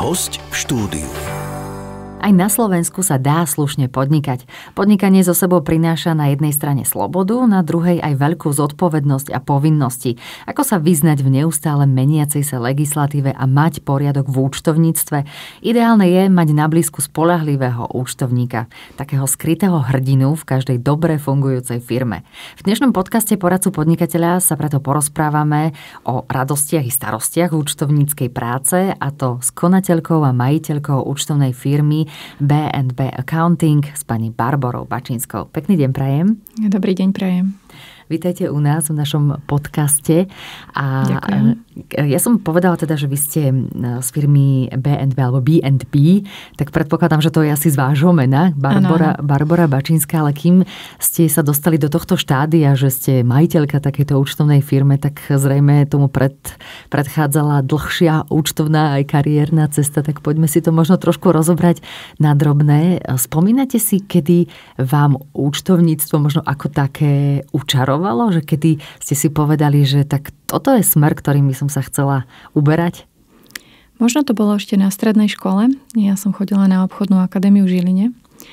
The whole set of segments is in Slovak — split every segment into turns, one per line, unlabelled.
Hosť v štúdiu.
Aj na Slovensku sa dá slušne podnikať. Podnikanie so sebou prináša na jednej strane slobodu, na druhej aj veľkú zodpovednosť a povinnosti. Ako sa vyznať v neustále meniacej sa legislatíve a mať poriadok v účtovníctve? Ideálne je mať na blízku spoľahlivého účtovníka, takého skrytého hrdinu v každej dobre fungujúcej firme. V dnešnom podcaste Poradcu podnikateľa sa preto porozprávame o radostiach i starostiach účtovníckej práce, a to s konateľkou a majiteľkou účtovnej firmy B&B Accounting s pani Barborou Bačinskou. Pekný deň prajem.
Dobrý deň prajem.
Vítajte u nás v našom podcaste. A
ďakujem.
Ja som povedala teda, že vy ste z firmy B&B alebo B&B, tak predpokladám, že to je asi z vášho mena, Barbora Bačinská, ale kým ste sa dostali do tohto štádia, že ste majiteľka takéto účtovnej firme, tak zrejme tomu predchádzala dlhšia účtovná aj kariérna cesta, tak poďme si to možno trošku rozobrať na drobné. Spomínate si, kedy vám účtovníctvo možno ako také učarovalo? Že kedy ste si povedali, že tak toto je smer, ktorým by som sa chcela uberať?
Možno to bolo ešte na strednej škole. Ja som chodila na obchodnú akadémiu v Žiline.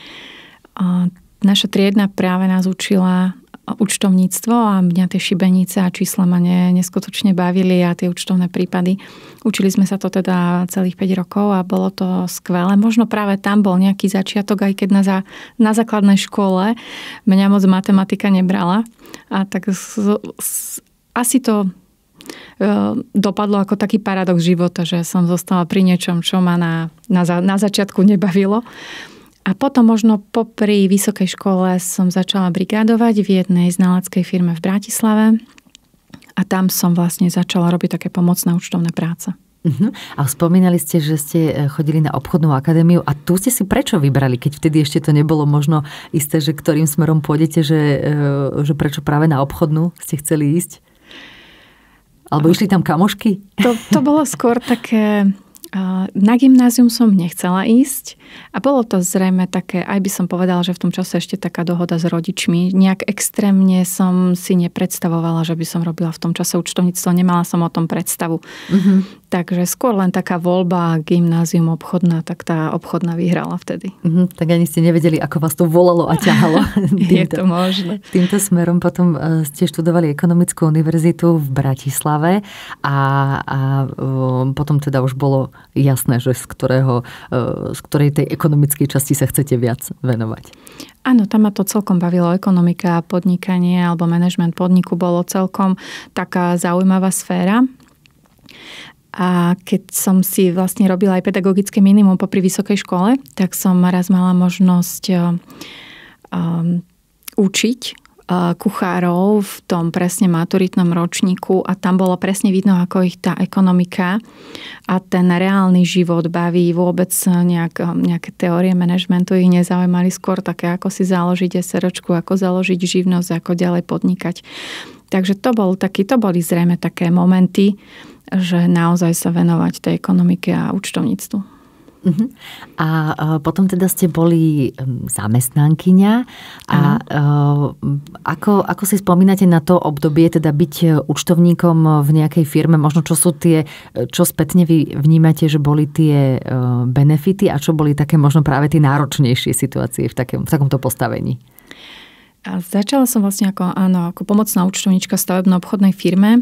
Naša triedna práve nás učila účtovníctvo a mňa tie šibenice a čísla ma neskutočne bavili a tie účtovné prípady. Učili sme sa to teda celých 5 rokov a bolo to skvelé. Možno práve tam bol nejaký začiatok, aj keď na základnej škole mňa moc matematika nebrala. A tak asi to dopadlo ako taký paradox života, že som zostala pri niečom, čo ma na začiatku nebavilo. A potom možno popri vysokej škole som začala brigádovať v jednej znaleckej firme v Bratislave a tam som vlastne začala robiť také pomocné účtovné práce.
A spomínali ste, že ste chodili na obchodnú akadémiu a tu ste si prečo vybrali, keď vtedy ešte to nebolo možno isté, že ktorým smerom pôjdete, že prečo práve na obchodnú ste chceli ísť? Alebo išli tam kamošky?
To bolo skôr také... Na gymnázium som nechcela ísť a bolo to zrejme také, aj by som povedala, že v tom čase ešte taká dohoda s rodičmi. Nejak extrémne som si nepredstavovala, že by som robila v tom čase účtovníctvo. Nemala som o tom predstavu. Takže skôr len taká voľba gymnázium obchodná, tak tá obchodná vyhrala vtedy.
Tak ani ste nevedeli, ako vás to volalo a ťahalo.
Je to možné.
Týmto smerom potom ste študovali ekonomickú univerzitu v Bratislave a potom teda už bolo jasné, že z ktorej tej ekonomickej časti sa chcete viac venovať.
Áno, tam ma to celkom bavilo. Ekonomika, podnikanie alebo manažment podniku bolo celkom taká zaujímavá sféra. A keď som si vlastne robila aj pedagogické minimum popri vysokej škole, tak som raz mala možnosť učiť kuchárov v tom presne maturitnom ročníku a tam bolo presne vidno, ako ich tá ekonomika a ten reálny život baví. Vôbec nejaké teórie manažmentu ich nezaujímali, skôr také, ako si založiť SROčku, ako založiť živnosť, ako ďalej podnikať. Takže to boli zrejme také momenty, že naozaj sa venovať tej ekonomike a účtovníctvu.
A potom teda ste boli zamestnankyňa a ako si spomínate na to obdobie, teda byť účtovníkom v nejakej firme, možno čo spätne vy vnímate, že boli tie benefity a čo boli také možno práve tie náročnejšie situácie v takomto postavení?
A začala som vlastne ako pomocná účtovníčka v stavebno-obchodnej firme.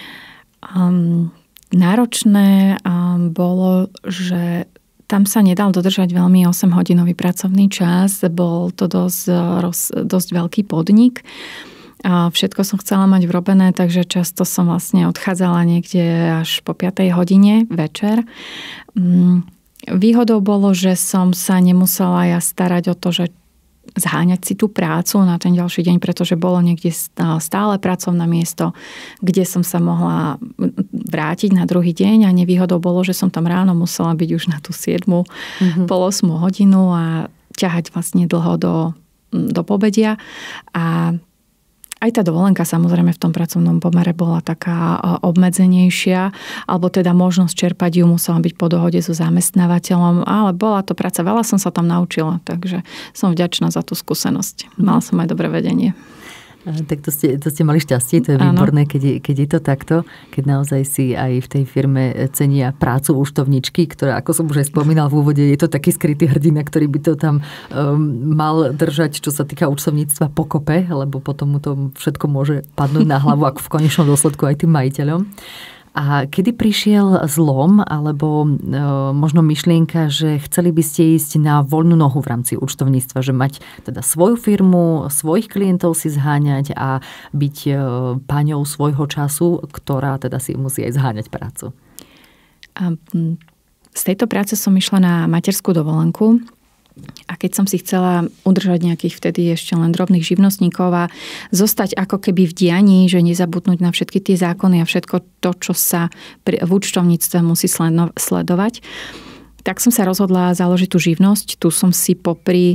Náročné bolo, že tam sa nedal dodržať veľmi 8-hodinový pracovný čas. Bol to dosť veľký podnik. Všetko som chcela mať vrobené, takže často som vlastne odchádzala niekde až po 5. hodine večer. Výhodou bolo, že som sa nemusela ja starať o to, že zháňať si tú prácu na ten ďalší deň, pretože bolo niekde stále pracovné miesto, kde som sa mohla vrátiť na druhý deň a nevýhodou bolo, že som tam ráno musela byť už na tú 7, pol 8 hodinu a ťahať vlastne dlho do pobedia. A aj tá dovolenka samozrejme v tom pracovnom pomere bola taká obmedzenejšia, alebo teda možnosť čerpať ju musela byť po dohode so zamestnávateľom, ale bola to práca, veľa som sa tam naučila, takže som vďačná za tú skúsenosť. Mala som aj dobré vedenie.
Tak to ste mali šťastie, to je výborné, keď je to takto, keď naozaj si aj v tej firme cenia prácu účtovničky, ktorá, ako som už aj spomínal v úvode, je to taký skrytý hrdina, ktorý by to tam mal držať, čo sa týka účtovníctva pokope, lebo potom mu to všetko môže padnúť na hlavu, ako v konečnom dôsledku aj tým majiteľom. A kedy prišiel zlom, alebo možno myšlienka, že chceli by ste ísť na voľnú nohu v rámci účtovníctva, že mať teda svoju firmu, svojich klientov si zháňať a byť páňou svojho času, ktorá teda si musí aj zháňať prácu?
A z tejto práce som išla na materskú dovolenku. A keď som si chcela udržať nejakých vtedy ešte len drobných živnostníkov a zostať ako keby v dianí, že nezabudnúť na všetky tie zákony a všetko to, čo sa v účtovníctve musí sledovať, tak som sa rozhodla založiť tú živnosť. Tu som si popri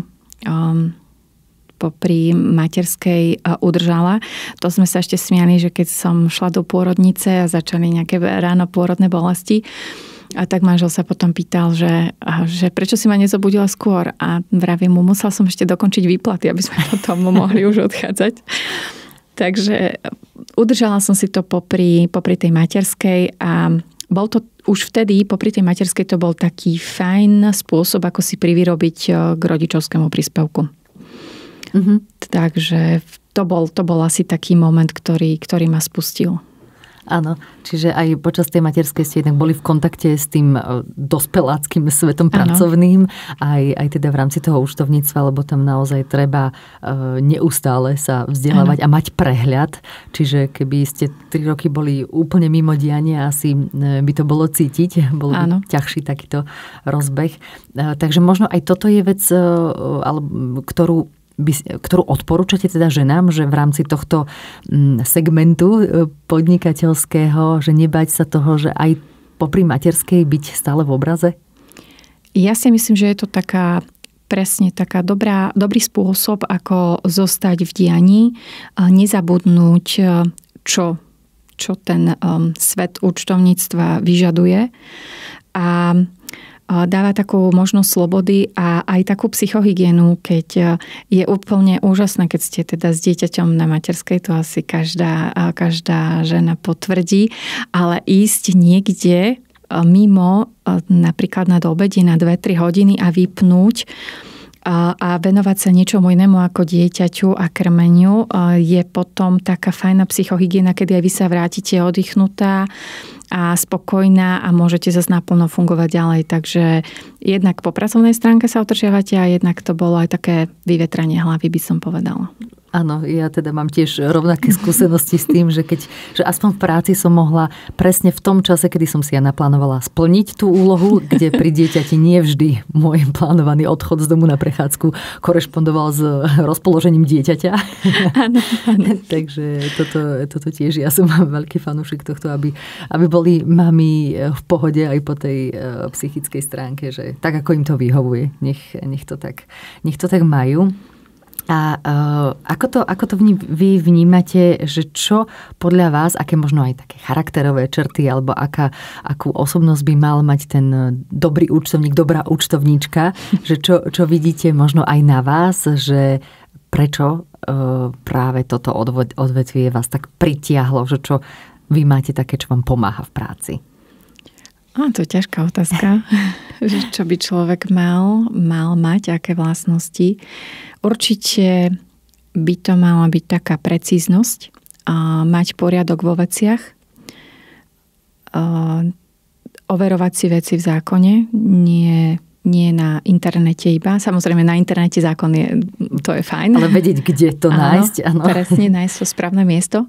materskej udržala. To sme sa ešte smiali, že keď som šla do pôrodnice a začali nejaké ráno pôrodné bolesti, a tak manžel sa potom pýtal, že prečo si ma nezobudila skôr. A vravím mu, musel som ešte dokončiť výplaty, aby sme potom mohli už odchádzať. Takže udržala som si to popri tej materskej a bol to už vtedy, popri tej materskej to bol taký fajn spôsob, ako si privyrobiť k rodičovskému príspevku. Mm-hmm. Takže to bol asi taký moment, ktorý ma spustil.
Áno, čiže aj počas tej materskej ste jednak boli v kontakte s tým dospeláckým svetom pracovným, aj teda v rámci toho účtovníctva, lebo tam naozaj treba neustále sa vzdelávať a mať prehľad. Čiže keby ste 3 roky boli úplne mimo diania, asi by to bolo cítiť, bol by ťažší takýto rozbeh. Takže možno aj toto je vec, ktorú odporúčate teda ženám, že v rámci tohto segmentu podnikateľského, že nebať sa toho, že aj popri materskej byť stále v obraze?
Ja si myslím, že je to presne taká dobrý spôsob, ako zostať v dianí, nezabudnúť, čo ten svet účtovníctva vyžaduje a dáva takú možnosť slobody a aj takú psychohygienu, keď je úplne úžasné, keď ste teda s dieťaťom na materskej, to asi každá žena potvrdí, ale ísť niekde mimo, napríklad na obede na 2-3 hodiny a vypnúť a venovať sa niečomu inému ako dieťaťu a krmeniu, je potom taká fajná psychohygiena, kedy aj vy sa vrátite oddychnutá a spokojná a môžete zase naplno fungovať ďalej. Takže jednak po pracovnej stránke sa udržiavate a jednak to bolo aj také vyvetranie hlavy, by som povedala.
Áno, ja teda mám tiež rovnaké skúsenosti s tým, že aspoň v práci som mohla presne v tom čase, kedy som si ja naplánovala splniť tú úlohu, kde pri dieťati nie vždy môj plánovaný odchod z domu na prechádzku korešpondoval s rozpoložením dieťaťa.
Áno.
Takže toto tiež, ja som veľký fanúšik tohto, aby boli mami v pohode aj po tej psychickej stránke, že tak, ako im to vyhovuje. Nech to tak majú. A ako to vy vnímate, že čo podľa vás, aké možno aj také charakterové črty, alebo akú osobnosť by mal mať ten dobrý účtovník, dobrá účtovníčka, že čo vidíte možno aj na vás, že prečo práve toto odvetvie vás tak pritiahlo, že čo vy máte také, čo vám pomáha v práci?
To je ťažká otázka, že čo by človek mal mať, aké vlastnosti. Určite by to mala byť taká precíznosť, mať poriadok vo veciach, overovať si veci v zákone, nie na internete iba. Samozrejme, na internete zákon to je fajn.
Ale vedieť, kde to nájsť. Áno.
Presne, nájsť to správne miesto.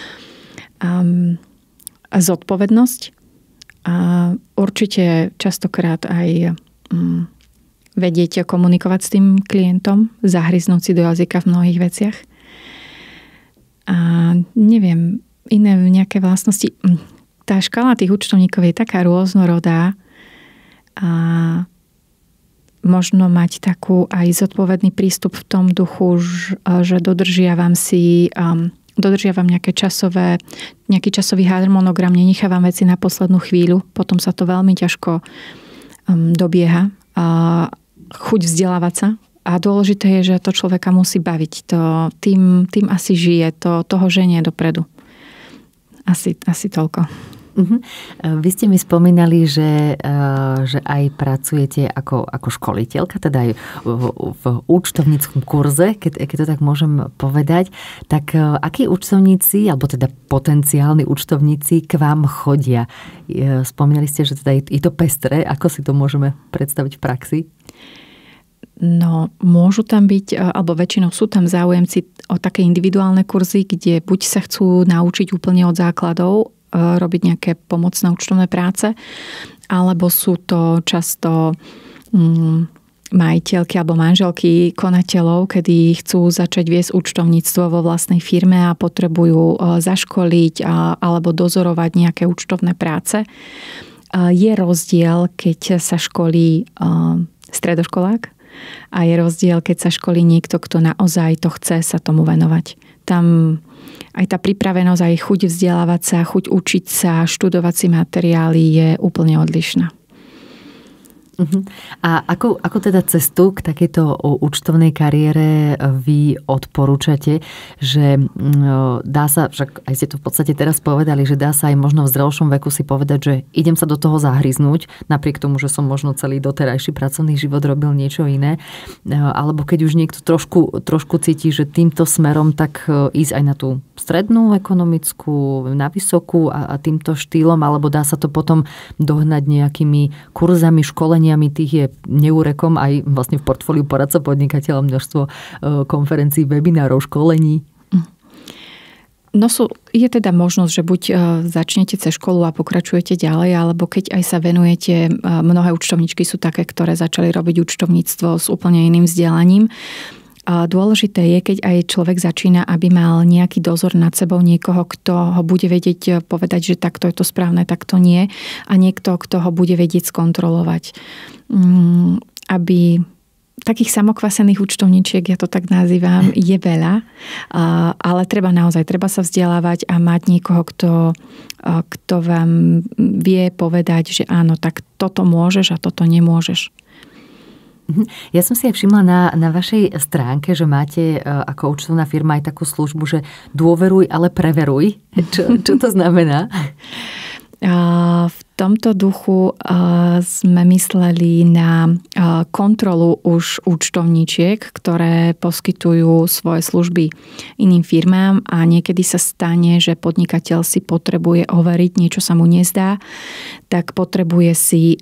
Zodpovednosť. A určite častokrát aj vedieť komunikovať s tým klientom, zahryznúť si do jazyka v mnohých veciach. A neviem, iné nejaké vlastnosti. Tá škála tých účtovníkov je taká rôznorodá a možno mať takú aj zodpovedný prístup v tom duchu, že dodržiavam nejaký časový harmonogram, nenechávam veci na poslednú chvíľu, potom sa to veľmi ťažko dobieha. Chuť vzdelávať sa A dôležité je, že to človeka musí baviť. Tým asi žije, toho ženie dopredu. Asi toľko.
Vy ste mi spomínali, že aj pracujete ako školiteľka, teda aj v účtovníckom kurze, keď to tak môžem povedať. Tak akí účtovníci, alebo teda potenciálni účtovníci k vám chodia? Spomínali ste, že teda je to pestré. Ako si to môžeme predstaviť v praxi?
No, môžu tam byť, alebo väčšinou sú tam záujemci o také individuálne kurzy, kde buď sa chcú naučiť úplne od základov, robiť nejaké pomocné účtovné práce, alebo sú to často majiteľky alebo manželky konateľov, kedy chcú začať viesť účtovníctvo vo vlastnej firme a potrebujú zaškoliť alebo dozorovať nejaké účtovné práce. Je rozdiel, keď sa školí stredoškolák a je rozdiel, keď sa školí niekto, kto naozaj to chce sa tomu venovať. Tam aj tá pripravenosť, aj chuť vzdelávať sa, chuť učiť sa, študovať si materiály je úplne odlišná.
A ako teda cestu k takejto účtovnej kariére vy odporúčate, že dá sa, však aj ste to v podstate teraz povedali, že dá sa aj možno v zrelšom veku si povedať, že idem sa do toho zahryznúť, napriek tomu, že som možno celý doterajší pracovný život robil niečo iné, alebo keď už niekto trošku cíti, že týmto smerom, tak ísť aj na tú strednú ekonomickú, na vysokú a týmto štýlom, alebo dá sa to potom dohnať nejakými kurzami, školeniami, tých je neúrekom aj vlastne v portfóliu poradca podnikateľa množstvo konferencií, webinárov, školení.
No je teda možnosť, že buď začnete cez školu a pokračujete ďalej, alebo keď aj sa venujete, mnohé účtovníčky sú také, ktoré začali robiť účtovníctvo s úplne iným vzdelaním. A dôležité je, keď aj človek začína, aby mal nejaký dozor nad sebou, niekoho, kto ho bude vedieť povedať, že takto je to správne, takto nie. A niekto, kto ho bude vedieť skontrolovať. Aby takých samokvasených účtovníčiek, ja to tak nazývam, je veľa. Ale treba sa vzdelávať a mať niekoho, kto vám vie povedať, že áno, tak toto môžeš a toto nemôžeš.
Ja som si aj všimla na vašej stránke, že máte ako účtovná firma aj takú službu, že dôveruj, ale preveruj. Čo to znamená?
V tomto duchu sme mysleli na kontrolu už účtovníčiek, ktoré poskytujú svoje služby iným firmám a niekedy sa stane, že podnikateľ si potrebuje overiť, niečo sa mu nezdá, tak potrebuje si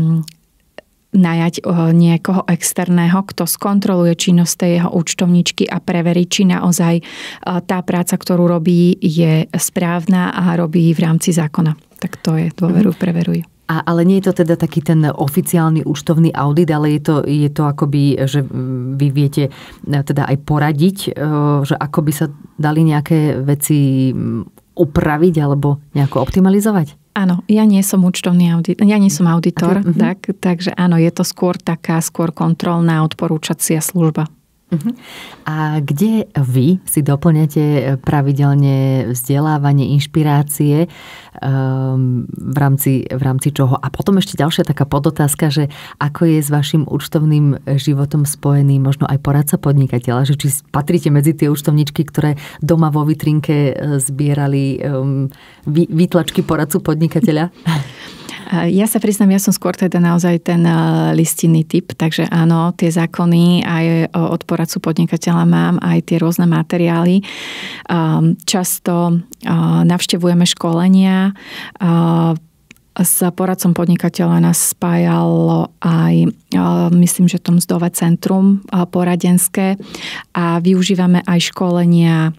najať niekoho externého, kto skontroluje činnosť tej jeho účtovničky a preverí, či naozaj tá práca, ktorú robí, je správna a robí v rámci zákona. Tak to je dôveruj, preveruj.
Ale nie je to teda taký ten oficiálny účtovný audit, ale je to akoby, že vy viete teda aj poradiť, že ako by sa dali nejaké veci upraviť alebo nejako optimalizovať?
Áno, ja nie som účtovný auditor, ja nie som auditor, takže áno, je to skôr kontrolná odporúčacia služba.
A kde vy si doplňate pravidelne vzdelávanie, inšpirácie, v rámci čoho? A potom ešte ďalšia taká podotázka, že ako je s vašim účtovným životom spojený možno aj poradca podnikateľa, že či patríte medzi tie účtovničky, ktoré doma vo vitrinke zbierali výtlačky poradcu podnikateľa?
Ja sa priznám, ja som skôr teda naozaj ten listinný typ, takže áno, tie zákony aj od poradcu podnikateľa mám, aj tie rôzne materiály. Často navštevujeme školenia. S poradcom podnikateľa nás spájalo aj, myslím, že to mzdové centrum poradenské a využívame aj školenia,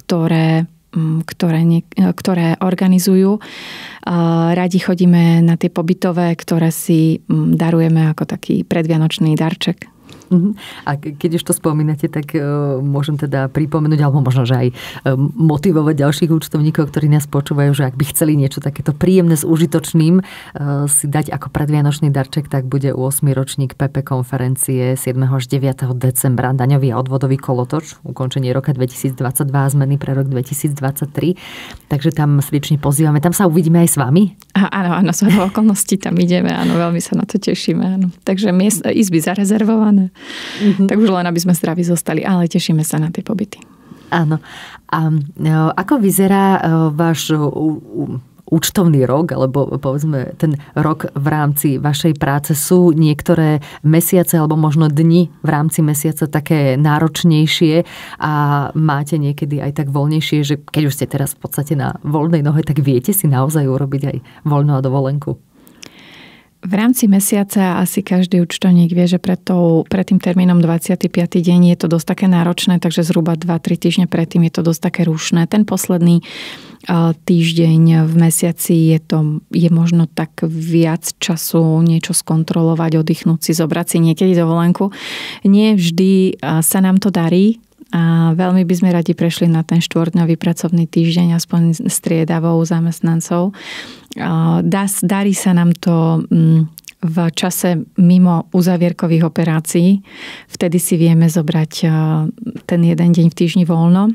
ktoré organizujú. Radi chodíme na tie pobytové, ktoré si darujeme ako taký predvianočný darček.
A keď už to spomínate, tak môžem teda pripomenúť, alebo možno, že aj motivovať ďalších účtovníkov, ktorí nás počúvajú, že ak by chceli niečo takéto príjemné s užitočným si dať ako predvianočný darček, tak bude 8. ročník PP konferencie 7. až 9. decembra, daňový a odvodový kolotoč, ukončenie roka 2022 a zmeny pre rok 2023. Takže tam srdečne pozývame. Tam sa uvidíme aj s vami?
Áno, z okolností tam ideme, áno, veľmi sa na to tešíme. Áno. Takže izby zarezervované. Tak už len aby sme zdraví zostali, ale tešíme sa na tie pobyty.
Áno. A ako vyzerá váš účtovný rok, alebo povedzme ten rok v rámci vašej práce? Sú niektoré mesiace alebo možno dni v rámci mesiaca také náročnejšie a máte niekedy aj tak voľnejšie, že keď už ste teraz v podstate na voľnej nohe, tak viete si naozaj urobiť aj voľnú a dovolenku?
V rámci mesiaca asi každý účtovník vie, že pred tým termínom 25. deň je to dosť také náročné, takže zhruba 2-3 týždne predtým je to dosť také rušné. Ten posledný týždeň v mesiaci je možno tak viac času niečo skontrolovať, oddychnúť si, zobrať si niekedy dovolenku. Nie vždy sa nám to darí. A veľmi by sme radi prešli na ten 4-dňový pracovný týždeň, aspoň striedavou zamestnancov. Darí sa nám to v čase mimo uzavierkových operácií. Vtedy si vieme zobrať ten jeden deň v týždni voľno.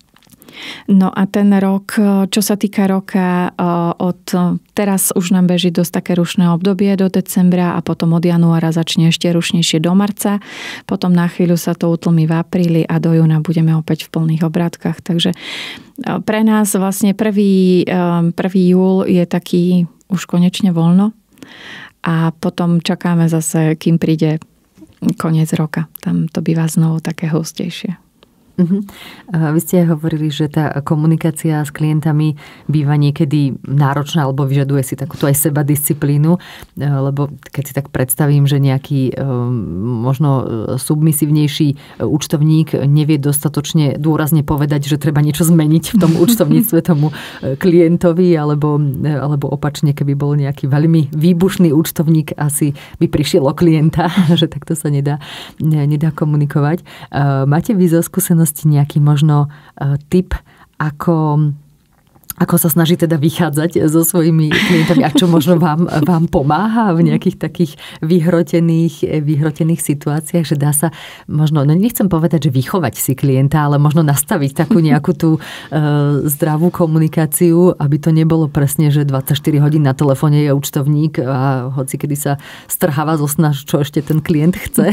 No a ten rok, čo sa týka roka, od teraz už nám beží dosť také rušné obdobie do decembra a potom od januára začne ešte rušnejšie do marca. Potom na chvíľu sa to utlmí v apríli a do júna budeme opäť v plných obratkách. Takže pre nás vlastne 1. júl je taký už konečne voľno a potom čakáme zase, kým príde koniec roka. Tam to býva znovu také hustejšie.
Vy ste hovorili, že tá komunikácia s klientami býva niekedy náročná alebo vyžaduje si takúto aj sebadisciplínu, lebo keď si tak predstavím, že nejaký možno submisívnejší účtovník nevie dostatočne dôrazne povedať, že treba niečo zmeniť v tom účtovníctve tomu klientovi, alebo opačne, keby bol nejaký veľmi výbušný účtovník, asi by prišiel o klienta, že takto sa nedá komunikovať. Máte vy zo skúsenosti nejaký možno tip, ako sa snaží teda vychádzať so svojimi klientami a čo možno vám pomáha v nejakých takých vyhrotených situáciách, že dá sa možno, nechcem povedať, že vychovať si klienta, ale možno nastaviť takú nejakú tú zdravú komunikáciu, aby to nebolo presne, že 24 hodín na telefóne je účtovník a hoci kedy sa strháva zo sna, čo ešte ten klient chce.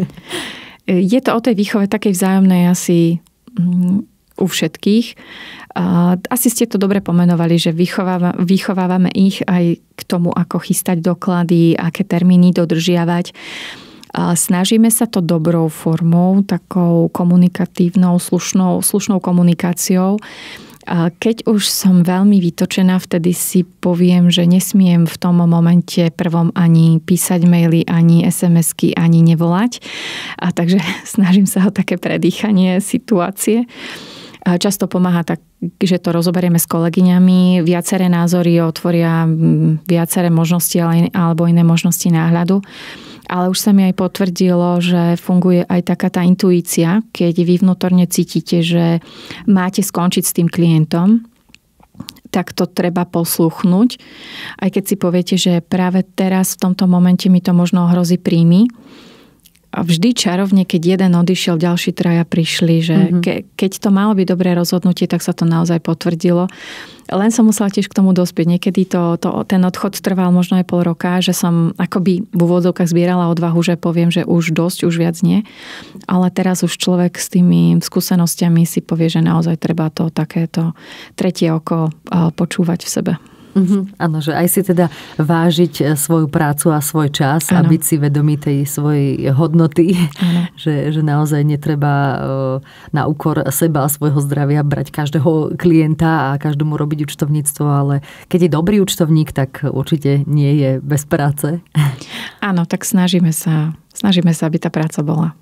Je to o tej výchove takej vzájomnej asi u všetkých. Asi ste to dobre pomenovali, že vychovávame ich aj k tomu, ako chystať doklady, aké termíny dodržiavať. Snažíme sa to dobrou formou, takou komunikatívnou, slušnou komunikáciou. Keď už som veľmi vytočená, vtedy si poviem, že nesmiem v tom momente prvom ani písať maily, ani SMS-ky, ani nevolať. Takže snažím sa o také predýchanie situácie. Často pomáha tak, že to rozoberieme s kolegyňami. Viaceré názory otvoria viaceré možnosti alebo iné možnosti náhľadu. Ale už sa mi aj potvrdilo, že funguje aj taká tá intuícia, keď vy vnútorne cítite, že máte skončiť s tým klientom, tak to treba posluchnúť. Aj keď si poviete, že práve teraz v tomto momente mi to možno ohrozí príjmy. A vždy čarovne, keď jeden odišiel, ďalší traja prišli, že keď to malo byť dobré rozhodnutie, tak sa to naozaj potvrdilo. Len som musela tiež k tomu dospieť. Niekedy ten odchod trval možno aj pol roka, že som akoby v úvodzovkách zbierala odvahu, že poviem, že už dosť, už viac nie. Ale teraz už človek s tými skúsenostiami si povie, že naozaj treba to takéto tretie oko počúvať v sebe.
Áno, že aj si teda vážiť svoju prácu a svoj čas a byť si vedomý tej svojej hodnoty, že naozaj netreba na úkor seba a svojho zdravia brať každého klienta a každému robiť účtovníctvo, ale keď je dobrý účtovník, tak určite nie je bez práce.
Áno, tak snažíme sa, aby tá práca bola.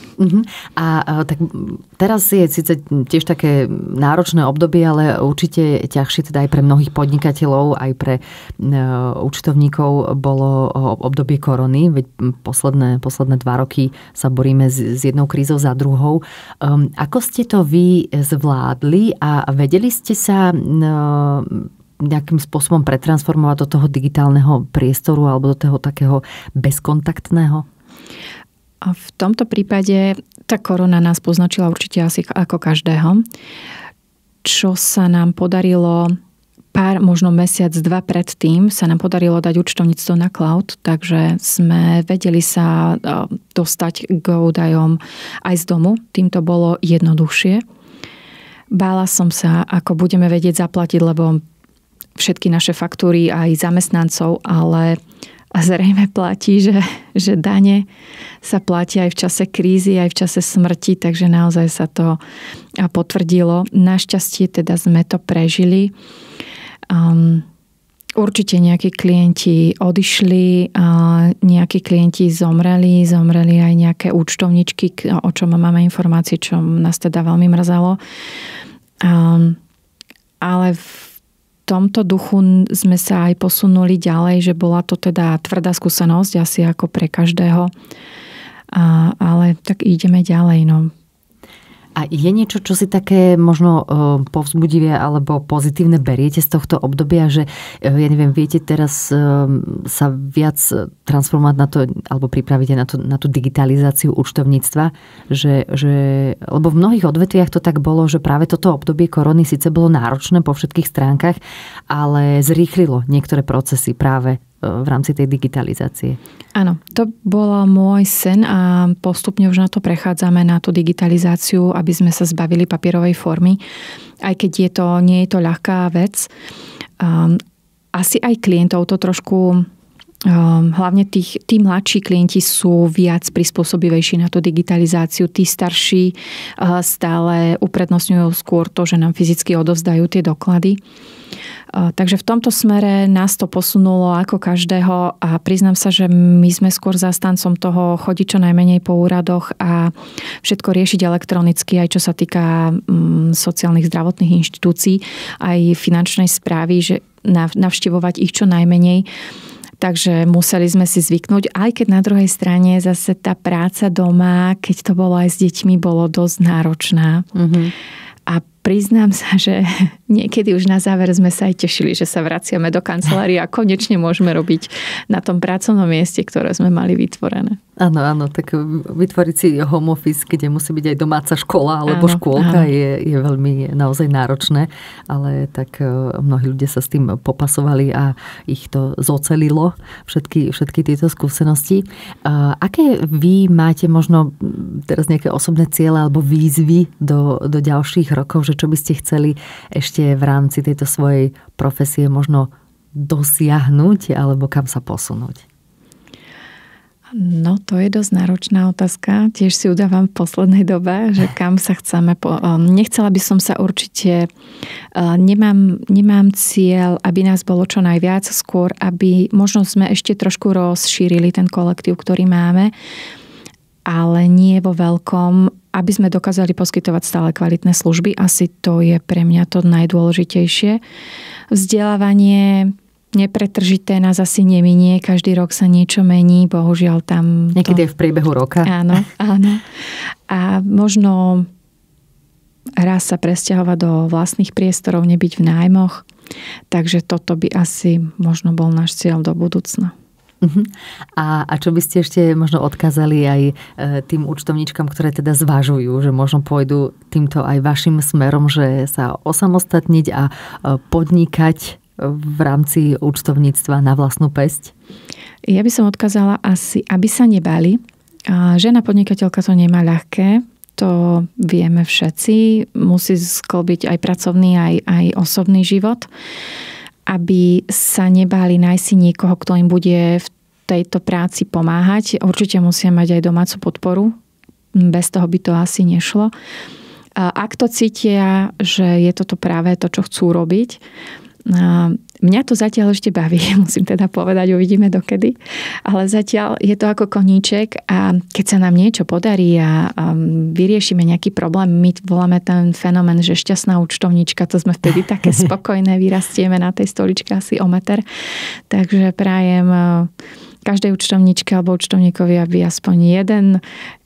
A tak teraz je síce tiež také náročné obdobie, ale určite ťažšie teda aj pre mnohých podnikateľov, aj pre účtovníkov bolo obdobie korony. Veď posledné 2 roky sa boríme s jednou krízou za druhou. Ako ste to vy zvládli a vedeli ste sa nejakým spôsobom pretransformovať do toho digitálneho priestoru alebo do toho takého bezkontaktného?
A v tomto prípade tá korona nás poznačila určite asi ako každého. Čo sa nám podarilo možno mesiac, dva predtým sa nám podarilo dať účtovníctvo na cloud, takže sme vedeli sa dostať k údajom aj z domu. Tým to bolo jednoduchšie. Bála som sa, ako budeme vedieť zaplatiť, lebo všetky naše faktúry aj zamestnancov, ale zrejme platí, že dane sa platia aj v čase krízy, aj v čase smrti, takže naozaj sa to potvrdilo. Našťastie teda sme to prežili. Určite nejakí klienti odišli, nejakí klienti zomreli aj nejaké účtovničky, o čom máme informácie, čo nás teda veľmi mrzelo. Ale v tomto duchu sme sa aj posunuli ďalej, že bola to teda tvrdá skúsenosť, asi ako pre každého. Ale tak ideme ďalej. No.
A je niečo, čo si také možno povzbudivé alebo pozitívne beriete z tohto obdobia, že ja neviem, viete teraz sa viac transformovať na to, alebo pripravíte na tú digitalizáciu účtovníctva, že lebo v mnohých odvetviach to tak bolo, že práve toto obdobie korony síce bolo náročné po všetkých stránkach, ale zrýchlilo niektoré procesy práve v rámci tej digitalizácie.
Áno, to bol môj sen a postupne už na to prechádzame, na tú digitalizáciu, aby sme sa zbavili papierovej formy. Aj keď nie je to ľahká vec. Asi aj klientov to trošku, hlavne tí mladší klienti sú viac prispôsobivejší na tú digitalizáciu. Tí starší stále uprednostňujú skôr to, že nám fyzicky odovzdajú tie doklady. Takže v tomto smere nás to posunulo ako každého a priznám sa, že my sme skôr zástancom toho chodiť čo najmenej po úradoch a všetko riešiť elektronicky, aj čo sa týka sociálnych zdravotných inštitúcií, aj finančnej správy, že navštevovať ich čo najmenej. Takže museli sme si zvyknúť, aj keď na druhej strane zase tá práca doma, keď to bolo aj s deťmi, bolo dosť náročná. Mm-hmm. A priznám sa, že niekedy už na záver sme sa aj tešili, že sa vraciame do kancelárie a konečne môžeme robiť na tom pracovnom mieste, ktoré sme mali vytvorené.
Áno, tak vytvoriť si home office, kde musí byť aj domáca škola alebo škôlka, je veľmi naozaj náročné, ale tak mnohí ľudia sa s tým popasovali a ich to zocelilo, všetky tieto skúsenosti. Aké vy máte možno teraz nejaké osobné ciele alebo výzvy do ďalších rokov, že čo by ste chceli ešte v rámci tejto svojej profesie možno dosiahnuť alebo kam sa posunúť?
No, to je dosť náročná otázka. Tiež si udávam v poslednej dobe, že kam sa chceme... Nechcela by som sa určite... Nemám cieľ, aby nás bolo čo najviac, skôr, aby možno sme ešte trošku rozšírili ten kolektív, ktorý máme, ale nie vo veľkom, aby sme dokázali poskytovať stále kvalitné služby. Asi to je pre mňa to najdôležitejšie. Vzdelávanie nepretržité nás asi neminie. Každý rok sa niečo mení. Bohužiaľ tam...
Niekedy aj v priebehu roka.
Áno. A možno raz sa presťahovať do vlastných priestorov, nebyť v nájmoch. Takže toto by asi možno bol náš cieľ do budúcna.
A čo by ste ešte možno odkázali aj tým účtovníčkam, ktoré teda zvažujú, že možno pôjdu týmto aj vašim smerom, že sa osamostatniť a podnikať v rámci účtovníctva na vlastnú päsť?
Ja by som odkázala asi, aby sa nebali. Žena podnikateľka to nemá ľahké. To vieme všetci. Musí sklbiť aj pracovný, aj osobný život. Aby sa nebáli nájsť si niekoho, kto im bude v tejto práci pomáhať. Určite musia mať aj domácu podporu. Bez toho by to asi nešlo. Ak to cítia, že je toto práve to, čo chcú robiť, mňa to zatiaľ ešte baví, musím teda povedať, uvidíme dokedy. Ale zatiaľ je to ako koníček a keď sa nám niečo podarí a vyriešime nejaký problém, my voláme ten fenomén, že šťastná účtovníčka, to sme vtedy také spokojné, vyrastieme na tej stoličke asi o meter. Takže prajem každej účtovníčke alebo účtovníkovi, aby aspoň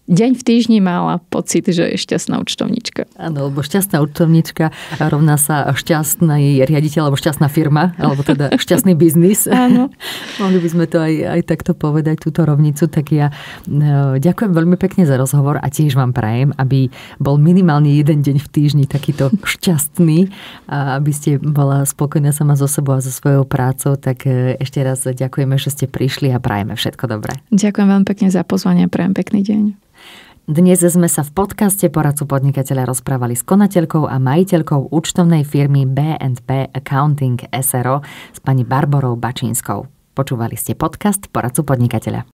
deň v týždni mala pocit, že je šťastná účtovníčka.
Áno, lebo šťastná účtovníčka rovná sa šťastný riaditeľ, alebo šťastná firma, alebo teda šťastný biznis.
Áno.
Mohli by sme to aj takto povedať, túto rovnicu. Tak ja ďakujem veľmi pekne za rozhovor a tiež vám prajem, aby bol minimálne jeden deň v týždni takýto šťastný a aby ste bola spokojná sama so sebou a so svojou prácou. Tak ešte raz ďakujeme, že ste prišli a prajeme všetko dobré.
Ďakujem veľmi pekne za pozvanie a prajem pekný deň.
Dnes sme sa v podcaste Poradcu podnikateľa rozprávali s konateľkou a majiteľkou účtovnej firmy B&B Accounting SRO s pani Barborou Bačínskou. Počúvali ste podcast Poradcu podnikateľa.